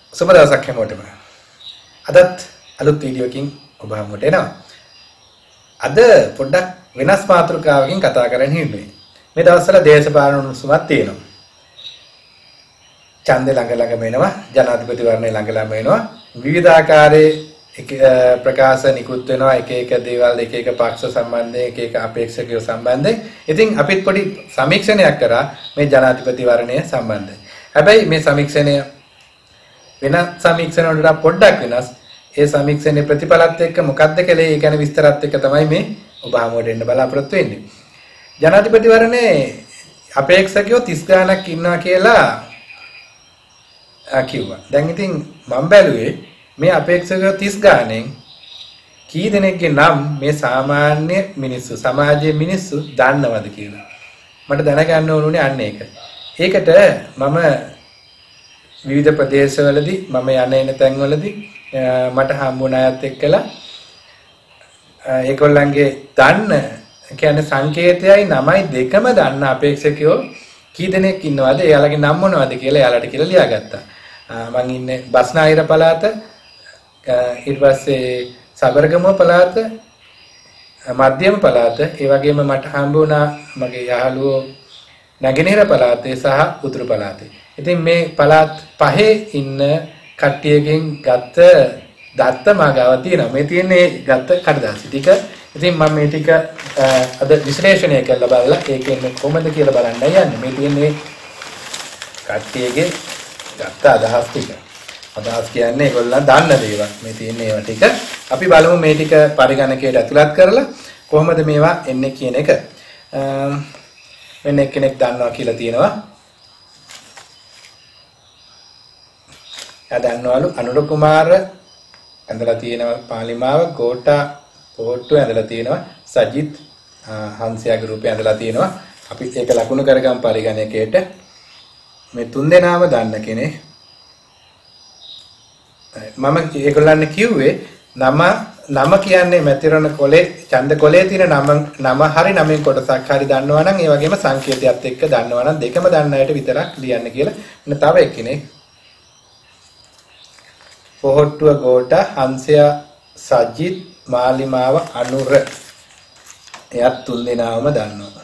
සුබ දවසක් හැමෝටම. අදත් අලුත් වීඩියෝකින් ඔබ හමුවට එනවා. අද පොඩ්ඩක් වෙනස් මාතෘකාවකින් කතා කරන්න හිටින්නේ. මේ දවස්වල දේශපාලන උණුසුමක් තියෙනවා. ඡන්දේ ළඟ එනවා, ජනාධිපතිවරණය ළඟ එනවා. විවිධාකාරයේ ප්‍රකාශ නිකුත් වෙනවා, එක දේවල් එක පක්ෂ සම්බන්ධයෙන්, එක අපේක්ෂකයෝ සම්බන්ධයෙන්. ඉතින් අපිත් පොඩි සමීක්ෂණයක් කරා මේ ජනාධිපතිවරණය සම්බන්ධයෙන්. හැබැයි මේ සමීක්ෂණය වෙන සමීක්ෂණ වලට පොඩ්ඩක් වෙනස්. ඒ සමීක්ෂණයේ ප්‍රතිඵලත් එක්ක මොකක්ද කියලා ඒ ගැන විස්තරات එක්ක තමයි මේ ඔබ හමුවට එන්න බලාපොරොත්තු වෙන්නේ. ජනාධිපතිවරණේ අපේක්ෂකයෝ 30 ගණක් ඉන්නවා කියලා කිව්වා. දැන් ඉතින් මම බැලුවේ මේ අපේක්ෂකයෝ 30 ගණෙන් කී දෙනෙක්ගේ නම් මේ සාමාන්‍ය මිනිස්සු සමාජයේ මිනිස්සු දන්නවද කියලා. මට දැනගන්න ඕනුනේ අන්න ඒක. ඒකට මම විවිධ ප්‍රදේශවලදී මම යන එන තැන්වලදී මට හම්බුන අයත් එක්කලා ඒගොල්ලන්ගේ දන්න කියන්නේ සංකේතයයි නමයි දෙකම දන්න අපේක්ෂකයෝ කී දෙනෙක් ඉන්නවද එයාලගේ නම් මොනවද කියලා එයාලට කියලා ලියාගත්තා. මං ඉන්නේ බස්නාහිර පළාත, ඊට පස්සේ සබරගමුව පළාත, මධ්‍යම පළාත, ඒ වගේම මට හම්බ වුණා මගේ යහළුවෝ නැගෙනහිර පළාතේ සහ උතුරු පළාතේ. ඉතින් මේ පළාත් පහේ ඉන්න කට්ටියකින් ගත්ත දත්ත මාගාව තියෙනවා. මේ තියෙන්නේ ගත්ත කඩදාසි ටික. ඉතින් මම මේ ටික අද විශ්ලේෂණය කරලා බලලා ඒකෙන් කොහොමද කියලා බලන්න යන්නේ. මේ තියෙන්නේ කට්ටියගේ ගත්ත අදහස් ටික. අදහස් කියන්නේ ඒගොල්ලන් දන්න දේවල්. මේ තියෙන්නේ ඒවා ටික. අපි බලමු මේ ටික පරිගණකයට ඇතුළත් කරලා කොහොමද මේවා එන්නේ කියන එක. වෙන කෙනෙක් දන්නවා කියලා තියෙනවා. එයා දන්නවලු අනුර කුමාර ඇඳලා තියෙනවා පාලිමාව, ගෝඨා පොට්ටු ඇඳලා තියෙනවා, සජිත් හංසයාගේ රූපය ඇඳලා තියෙනවා. අපි ඒක ලකුණු කරගම් පරිගණකයට. මේ තුන් දෙනාම දන්න කෙනෙක්. මම ඒගොල්ලන් කිව්වේ නම කියන්නේ මැතිරණ කොලේ ඡන්ද කොලේ තියෙන නම හරි නමෙන් කොටසක් හරි දන්නවා නම් ඒ වගේම සංකේතයත් එක්ක දන්නවා නම් දෙකම දන්න අයට විතරක් ලියන්න කියලා. එන්න තව එක්කෙනෙක් පොහොට්ටුව ගෝඨා, හංසයා සජිත්, මාලිමාව අනුර. එයත් තුන් දෙනාම දන්නවා.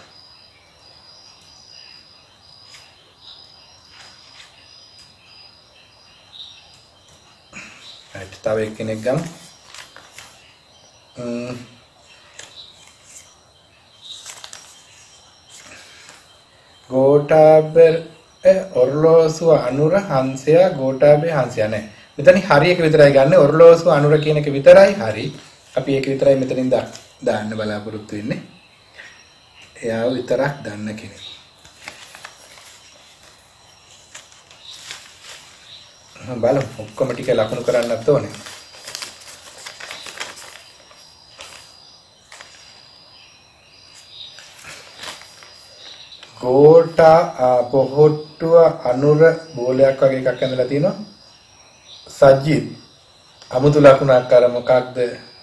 right තව එක්කෙනෙක් ගමු. ගෝඨාබර් ඔර්ලෝසුව අනුර හංසයා ගෝඨාබේ හංසයා නෑ. මෙතන හරි එක විතරයි ගන්න. ඔර්ලෝසුව අනුර කියන එක විතරයි හරි. අපි ඒක විතරයි මෙතනින් දාන්න බලාපොරොත්තු වෙන්නේ. එයාව විතරක් දන්න කෙනෙක්. බලමු ඔක්කොම ටික ලකුණු කරන්නත් ඕනේ. ගෝඨා පොහොට්ටුව අනුර බෝලයක් වගේ එකක් ඇඳලා තිනවා. සජිත් අමුතු ලකුණක් අර මොකක්ද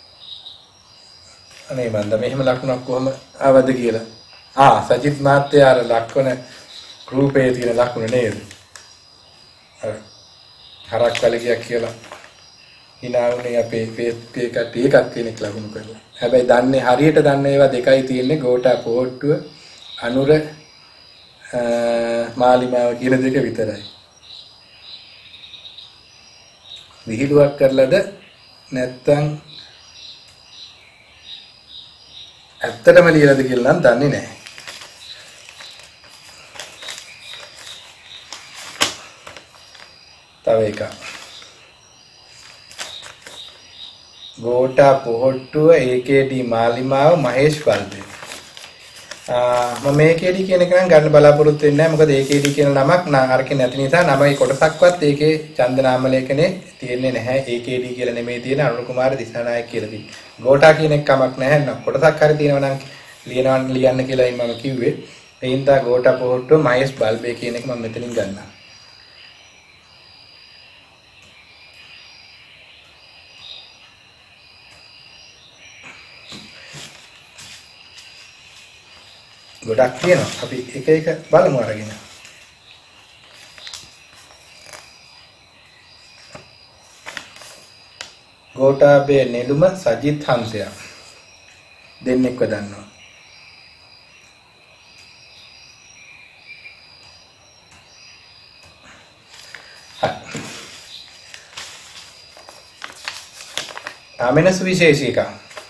අනේ මන්ද මෙහෙම ලකුණක් කොහම ආවද කියලා. සජිත් මාත්‍යා අර ලක්වන ගෲපයේ තියෙන ලකුණ නේද? අර හරක් කලකියක් කියලා හිනාවුනේ අපේ Facebook එකට ඒකක් කෙනෙක් ලකුණු කරලා. හැබැයි දන්නේ හරියට දන්නේ ඒවා දෙකයි තියෙන්නේ. ගෝඨා පොහොට්ටුව අනුර මාලිමාව කියන දෙක විතරයි. විහිළුවක් කරලාද නැත්තම් ඇත්තටම ලියලාද කියලා නම් දන්නේ නැහැ. තව එකක්. ගෝඨා පොහොට්ටුව AKD මාලිමාව මහේෂ් බල්බේ. මම AKD කියන එක නම් ගන්න බලාපොරොත්තු වෙන්නේ නැහැ. මොකද AKD කියන නමක් අරකින් නැති නිසා නමයි කොටසක්වත් ඒකේ ඡන්ද නාම ලේඛනේ තියෙන්නේ නැහැ. AKD කියලා නෙමෙයි තියෙන අනුර කුමාර දිසානායක කියලා තියෙන්නේ. ගෝඨා කියන එක කමක් නැහැ නේද? කොටසක් හරි තියෙනවා නම් ලියන්න කියලා මම කිව්වේ. ඒ හින්දා ගෝඨා පොහොට්ටුව මහේෂ් බල්බේ කියන එක මම මෙතනින් ගන්නවා. ගොඩක් තියෙනවා. අපි එක බලමු අරගෙන. ගෝඨාභය නෙළුම සජිත් හංසයා දෙන්නෙක්ව දන්නවා. ආමෙන සුවිශේෂීකා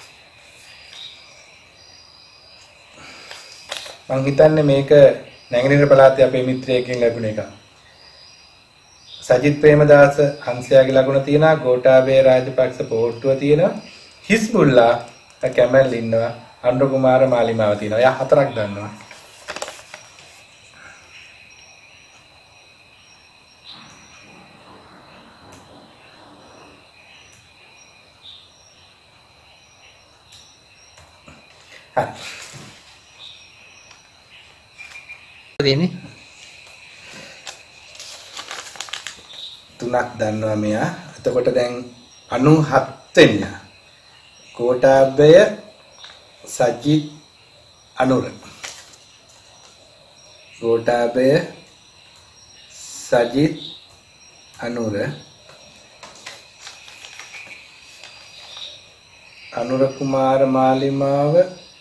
මං හිතන්නේ මේක නැගෙනහිර පළාතේ අපේ මිත්‍රයෙක්ගෙන් ලැබුණ එකක්. සජිත් ප්‍රේමදාස හංසයාගේ ලකුණ තියෙනවා, ගෝඨාභය රාජපක්ෂ පොහොට්ටුව තියෙනවා, හිස්බුල්ලා කැමල් ඉන්නවා, අනුර කුමාර මාලිමාව තියෙනවා. එයා හතරක් දන්නවා. තියෙන්නේ තුනක් දන්නවා මෙයා. එතකොට දැන් 97 වෙනියා ගෝඨාභය සජිත් අනුර. ගෝඨාභය සජිත් අනුර අනුර කුමාර මාලිමාව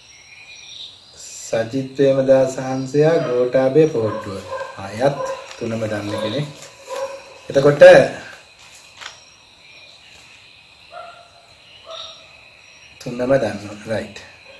සජිත් ප්‍රේමදාස හංසයා ගෝඨාභය පොහොට්ටුව. ආයත් තුනම දන්න කෙනෙක්. එතකොට තුනම දන්නවා. රයිට්.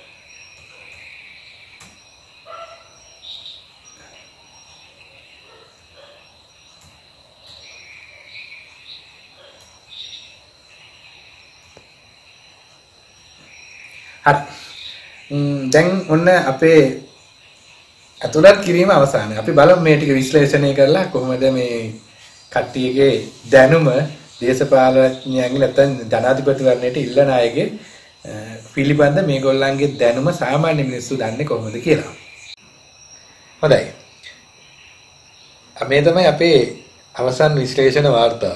දැන් ඔන්න අපේ අතුලත් කිරීම අවසానයි. අපි බලමු මේ ටික විශ්ලේෂණය කරලා කොහොමද මේ කට්ටියගේ දැනුම දේශපාලඥයන්ගේ නැත්නම් ජනාධිපතිවරණයට ඉල්ලන අයගේ පිළිබඳ මේගොල්ලන්ගේ දැනුම සාමාන්‍ය මිනිස්සු දන්නේ කොහොමද කියලා. හොඳයි. මේ තමයි අපේ අවසන් විශ්ලේෂණ වාර්තාව.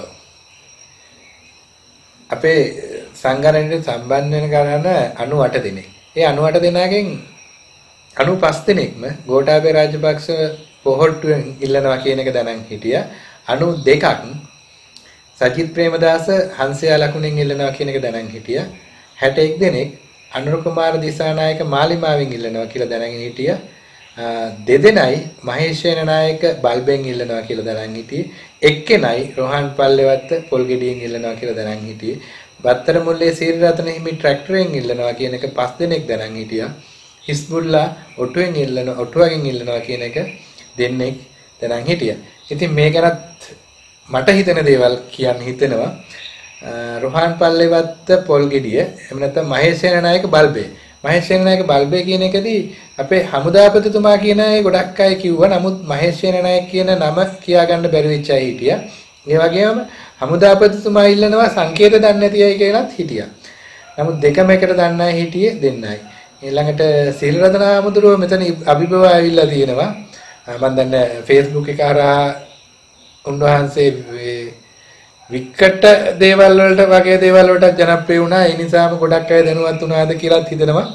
අපේ සංගණනයට සම්බන්ධ වෙන කරන 98 දෙනෙක්. ඒ 98 දෙනාගෙන් 95 දෙනෙක්ම ගෝඨාභය රාජපක්ෂ පොහොට්ටුවෙන් ඉල්ලනවා කියන එක දැනන් හිටියා. 92ක් සජිත් ප්‍රේමදාස හංසයා ලකුණෙන් ඉල්ලනවා කියන එක දැනන් හිටියා. 61 දෙනෙක් අනුර කුමාර දිසානායක මාලිමාවෙන් ඉල්ලනවා කියලා දැනගෙන හිටියා. දෙදෙනයි මහේෂේන නායක බල්බෙන් ඉල්ලනවා කියලා දැනන් හිටියේ. එක්කෙනයි රෝහන් පල්ලෙවත්ත පොල්ගෙඩියෙන් ඉල්ලනවා කියලා දැනන් හිටියේ. බත්තර මුල්ලේ සීරරත්න හිමි ට්‍රැක්ටරෙන් ඉල්ලනවා කියන එක 5 දෙනෙක් දැනන් හිටියා. හිස්බුල්ලා ඔටුවගෙන් ඉල්ලනවා කියන එක දෙන්නෙක් දැනන් හිටියා. ඉතින් මේ ගැනත් මට හිතෙන දේවල් කියන්න හිතෙනවා. රෝහන් පල්ලෙවත්ත පොල්ගෙඩිය එහෙම නැත්නම් මහේෂේන නායක බල්බේ. මහේෂේන නායක බල්බේ කියන එකදී අපේ හමුදාපතිතුමා කියන අය ගොඩක් අය කිව්වා. නමුත් මහේෂේන නායක කියන නම කියා ගන්න බැරි වෙච්ච අය හිටියා. ඒ වගේම හමුදාපතිතුමා ඉල්ලනවා සංකේත දන්නේ නැති අය කියලාත් හිටියා. නමුත් දෙකම එකට දන්න අය හිටියේ දෙන්නයි. ඊළඟට සීලරතන ආමුදුරුව මෙතන අභිභව ආවිල්ලා තියෙනවා. මම දන්නේ Facebook එක හරහා උන්වහන්සේ විකට දේවල් වලට වගේ දේවල් වලට ජනප්‍රිය වුණා. ඒ නිසාම ගොඩක් අය දැනුවත් වුණාද කියලාත් හිතනවා.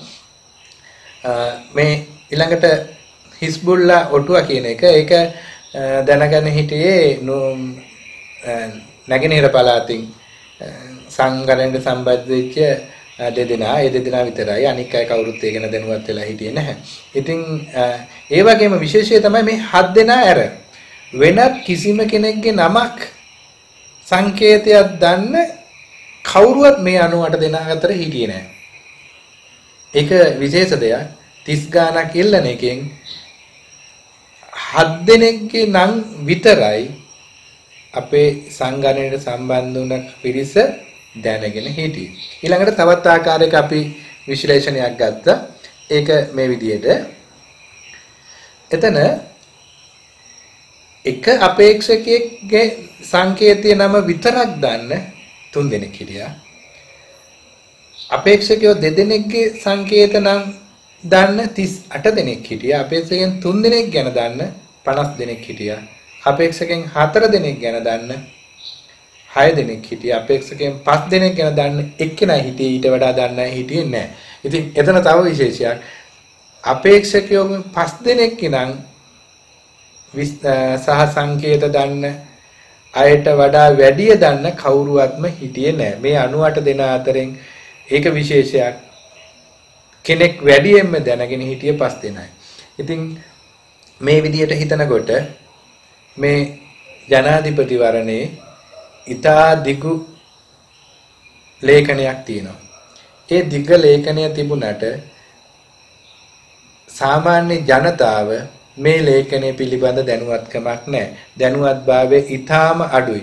මේ ඊළඟට හිස්බුල්ලා ඔටුවා කියන එක ඒක දැනගෙන හිටියේ නැගෙනහිර පළාතින් සංගණනයට සම්බන්ධ වෙච්ච දෙදෙනා. ඒ දෙදෙනා විතරයි. අනික් අය කවුරුත් ඒ ගැන දැනුවත් වෙලා හිටියේ නැහැ. ඉතින් ඒ වගේම විශේෂය තමයි මේ 7 දෙනා ඇර වෙනත් කිසිම කෙනෙක්ගේ නමක් සංකේතයක් දන්න කවුරුවත් මේ 98 දෙනා අතර හිටියේ නැහැ. ඒක විශේෂ දෙයක්. 30 ගානක් ඉල්ලන එකෙන් 7 දෙනෙක්ගේ නම් විතරයි අපේ සංගණනයට සම්බන්ධ වුණ පිරිස දැනගෙන හිටියේ. ඊළඟට තවත් ආකාරයක අපි විශ්ලේෂණයක් ගත්තා. ඒක මේ විදිහට. එතන එක අපේක්ෂකයෙක්ගේ සංකේතයේ නම විතරක් දන්න 3 දෙනෙක් හිටියා. අපේක්ෂකයෝ දෙදෙනෙක්ගේ සංකේත නම් දන්න 38 දෙනෙක් හිටියා. අපේක්ෂකයන් 3 දෙනෙක් ගැන දන්න 50 දෙනෙක් හිටියා. අපේක්ෂකයන් 4 දෙනෙක් ගැන දන්න 6 දෙනෙක් හිටියා. අපේක්ෂකයන් 5 දෙනෙක් ගැන දන්න එක්කෙනා හිටියේ. ඊට වඩා දන්න අය හිටියේ නැහැ. ඉතින් එතන තව විශේෂයක්. අපේක්ෂකයෝ 5 දෙනෙක් නම් සහ සංකේත දන්න අයට වඩා වැඩිය දන්න කවුරුවත්ම හිටියේ නැහැ. මේ 98 දෙනා අතරින් ඒක විශේෂයක්. කෙනෙක් වැඩියෙන්ම දැනගෙන හිටියේ 5 දෙනයි. ඉතින් මේ විදියට හිතනකොට මේ ජනාධිපතිවරණේ ඉතා දිගු ලේඛනයක් තියෙනවා. ඒ දිග ලේඛනය තිබුණට සාමාන්‍ය ජනතාව මේ ලේඛනය පිළිබඳ දැනුවත්කමක් නැහැ. දැනුවත්භාවය ඉතාම අඩුයි.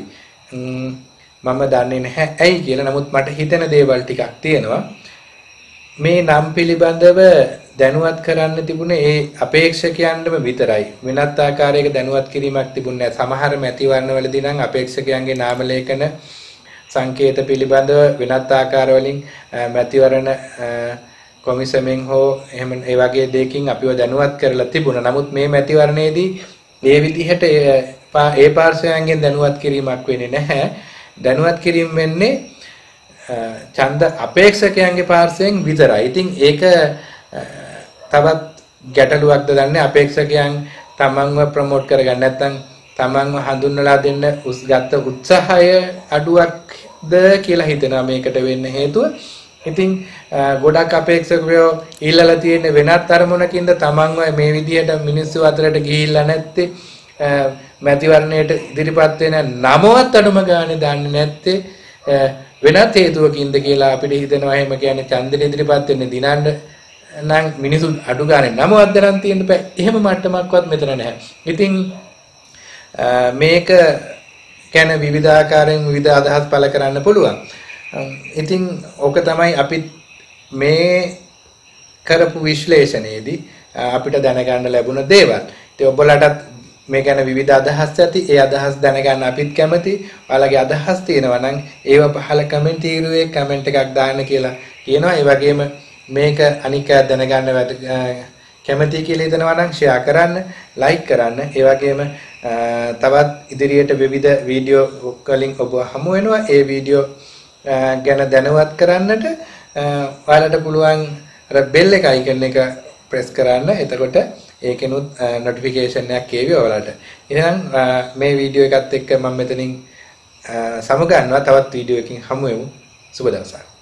මම දන්නේ නැහැ ඇයි කියලා. නමුත් මට හිතෙන දේවල් ටිකක් තියෙනවා. මේ නම් පිළිබඳව දැනුවත් කරන්න තිබුණේ ඒ අපේක්ෂකයන්ටම විතරයි. වෙනත් ආකාරයක දැනුවත් කිරීමක් තිබුණේ නැහැ. සමහර මැතිවරණවලදී නම් අපේක්ෂකයන්ගේ නාම ලේඛන සංකේත පිළිබඳව වෙනත් ආකාරවලින් මැතිවරණ කොමිසමෙන් හෝ එහෙම ඒ වගේ දෙයකින් අපිව දැනුවත් කරලා තිබුණා. නමුත් මේ මැතිවරණයේදී මේ විදිහට ඒ පාර්ශවයන්ගෙන් දැනුවත් කිරීමක් වෙන්නේ නැහැ. දැනුවත් කිරීම වෙන්නේ ඡන්ද අපේක්ෂකයන්ගේ පාර්ශවයෙන් විතරයි. ඉතින් ඒක තවත් ගැටලුවක්ද දන්නේ අපේක්ෂකයන් තමන්ව ප්‍රොමෝට් කරගන්න නැත්නම් තමන්ව හඳුන්වලා දෙන්න ගත්ත උත්සාහය අඩුවක්ද කියලා හිතනවා මේකට වෙන්න හේතුව. ඉතින් ගොඩක් අපේක්ෂකයෝ ඉල්ලලා තියෙන වෙනත් අරමුණකින්ද තමන්ව මේ විදිහට මිනිස්සු අතරට ගිහිල්ලා නැත්තේ මැතිවරණයට ඉදිරිපත් වෙන නමවත් අඩුම ගානේ දන්නේ නැත්තේ වෙනත් හේතුවකින්ද කියලා අපිට හිතෙනවා. එහෙම කියන්නේ ඡන්දෙට ඉදිරිපත් වෙන්නේ දිනන්න නම් මිනිසුන් අඩු ගානේ නමවත් දරන් තියෙන්න බෑ. එහෙම මට්ටමක්වත් මෙතන නැහැ. ඉතින් මේක ගැන විවිධාකාරයෙන් විවිධ අදහස් පළ කරන්න පුළුවන්. ඉතින් ඕක තමයි අපි මේ කරපු විශ්ලේෂණයේදී අපිට දැනගන්න ලැබුණ දේවල්. ඉතින් ඔබලටත් මේ ගැන විවිධ අදහස් ඇති. ඒ අදහස් දැනගන්න අපිත් කැමති. ඔයාලගේ අදහස් තියෙනවා නම් ඒව පහල කමෙන්ට් තීරුවේ කමෙන්ට් එකක් දාන්න කියලා කියනවා. ඒ වගේම මේක අනික දැනගන්න කැමති කියලා හිතනවා නම් ෂෙයා කරන්න, ලයික් කරන්න. ඒ වගේම තවත් ඉදිරියට විවිධ වීඩියෝ වලින් ඔබ හමු වෙනවා. ඒ වීඩියෝ ගැන දැනුවත් කරන්නට ඔයාලට පුළුවන් අර බෙල් එක අයිකන් එක ප්‍රෙස් කරන්න. එතකොට ඒකෙනුත් නොටිෆිකේෂන් එකක් එවි ඔයාලට. එහෙනම් මේ වීඩියෝ එකත් එක්ක මම මෙතනින් සමුගන්නවා. තවත් වීඩියෝ එකකින් හමු වෙමු. සුබ දවසක්.